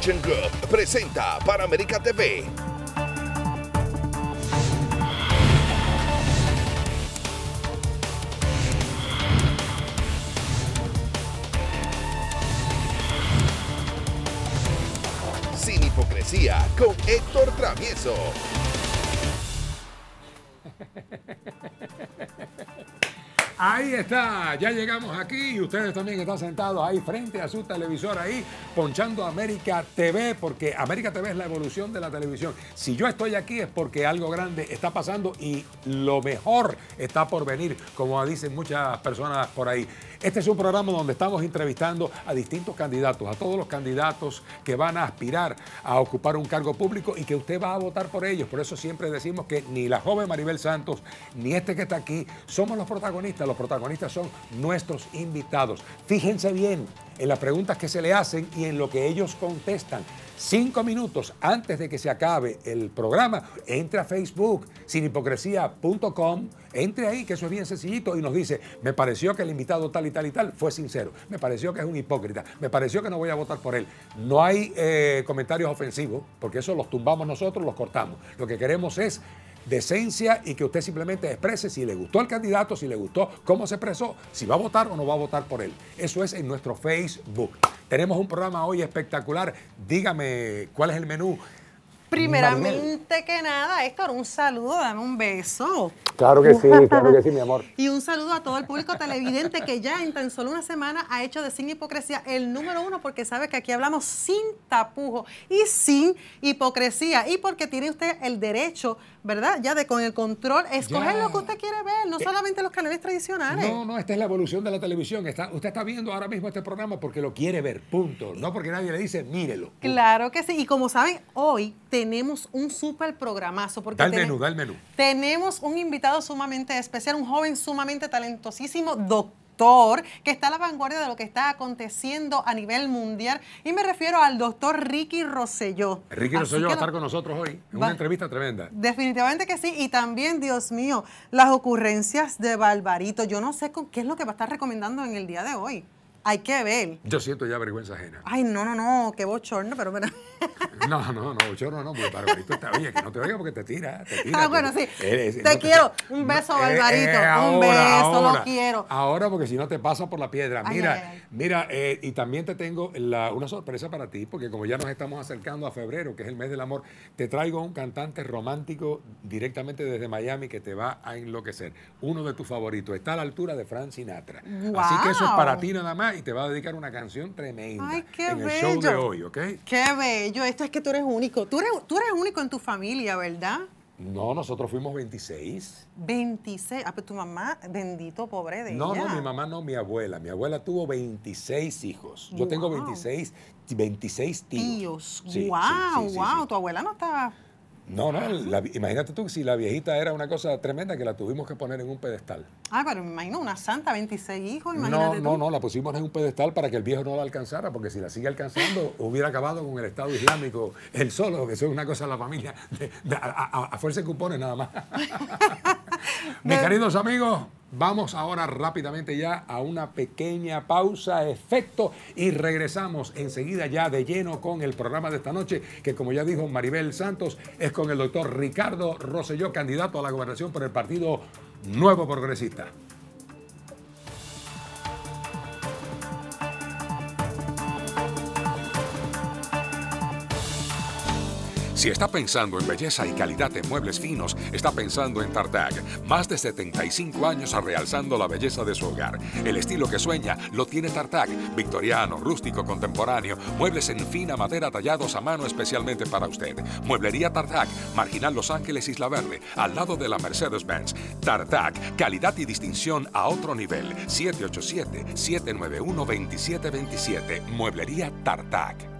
Production Group presenta para América TV. Sin hipocresía con Héctor Travieso. Ahí está, ya llegamos aquí y ustedes también están sentados ahí frente a su televisor ahí, ponchando América TV, porque América TV es la evolución de la televisión. Si yo estoy aquí es porque algo grande está pasando y lo mejor está por venir, como dicen muchas personas por ahí. Este es un programa donde estamos entrevistando a distintos candidatos, a todos los candidatos que van a aspirar a ocupar un cargo público y que usted va a votar por ellos. Por eso siempre decimos que ni la joven Maribel Santos, ni este que está aquí, somos los protagonistas. Los protagonistas son nuestros invitados. Fíjense bien en las preguntas que se le hacen y en lo que ellos contestan. 5 minutos antes de que se acabe el programa, entre a Facebook, sinhipocresía.com, entre ahí, que eso es bien sencillito, y nos dice, me pareció que el invitado tal y tal y tal fue sincero, me pareció que es un hipócrita, me pareció que no voy a votar por él. No hay comentarios ofensivos, porque eso los tumbamos nosotros, los cortamos. Lo que queremos es decencia y que usted simplemente exprese si le gustó el candidato, si le gustó cómo se expresó, si va a votar o no va a votar por él. Eso es en nuestro Facebook. Tenemos un programa hoy espectacular. Dígame, ¿cuál es el menú? Primeramente que nada, Héctor, un saludo, dame un beso. Claro que sí, mi amor. Y un saludo a todo el público televidente que ya en tan solo una semana ha hecho de Sin Hipocresía el número 1, porque sabe que aquí hablamos sin tapujo y sin hipocresía. Y porque tiene usted el derecho, ¿verdad? Ya de con el control, escoger lo que usted quiere ver, no solamente los canales tradicionales. No, esta es la evolución de la televisión. Usted está viendo ahora mismo este programa porque lo quiere ver, punto. No porque nadie le dice, mírelo. Punto. Claro que sí. Y como saben, hoy tenemos un súper programazo. Porque da el menú. Tenemos un invitado sumamente especial, un joven sumamente talentosísimo, doctor, que está a la vanguardia de lo que está aconteciendo a nivel mundial. Y me refiero al doctor Ricky Rosselló. Ricky Rosselló va a estar con nosotros hoy. Es una entrevista tremenda. Definitivamente que sí. Y también, Dios mío, las ocurrencias de Barbarito. Yo no sé qué es lo que va a estar recomendando en el día de hoy. Hay que ver. Yo siento ya vergüenza ajena. Ay, no, qué bochorno, pero... No, bochorno no, porque Barbarito está bien, que no te oiga porque te tira. Ah, bueno, sí. Te quiero. Un beso, Barbarito. Un beso, lo quiero. Ahora, porque si no te pasa por la piedra. Mira, y también te tengo una sorpresa para ti, porque como ya nos estamos acercando a febrero, que es el mes del amor, te traigo un cantante romántico directamente desde Miami que te va a enloquecer. Uno de tus favoritos. Está a la altura de Frank Sinatra. Wow. Así que eso es para ti nada más y te va a dedicar una canción tremenda. Ay, qué en el bello. show de hoy, ¿ok? Qué bello. Esto es que tú eres único. Tú eres único en tu familia, ¿verdad? No, nosotros fuimos 26. 26. Ah, pero tu mamá, bendito, pobre de ella. No, mi mamá no, mi abuela. Mi abuela tuvo 26 hijos. Yo tengo 26 tíos. Sí, wow. Tu abuela no estaba... No, imagínate tú si la viejita era una cosa tremenda que la tuvimos que poner en un pedestal. Ah, pero me imagino una santa, 26 hijos, imagínate tú. No, la pusimos en un pedestal para que el viejo no la alcanzara, porque si la sigue alcanzando hubiera acabado con el Estado Islámico él solo, que eso es una cosa de la familia, a fuerza de cupones nada más. Mis queridos amigos, vamos ahora rápidamente ya a una pequeña pausa, efecto, y regresamos enseguida ya de lleno con el programa de esta noche, que como ya dijo Maribel Santos, es con el doctor Ricardo Rosselló, candidato a la gobernación por el Partido Nuevo Progresista. Si está pensando en belleza y calidad de muebles finos, está pensando en Tartag. Más de 75 años realzando la belleza de su hogar. El estilo que sueña lo tiene Tartag. Victoriano, rústico, contemporáneo. Muebles en fina madera tallados a mano especialmente para usted. Mueblería Tartag, Marginal Los Ángeles, Isla Verde, al lado de la Mercedes-Benz. Tartag, calidad y distinción a otro nivel. 787-791-2727. Mueblería Tartag.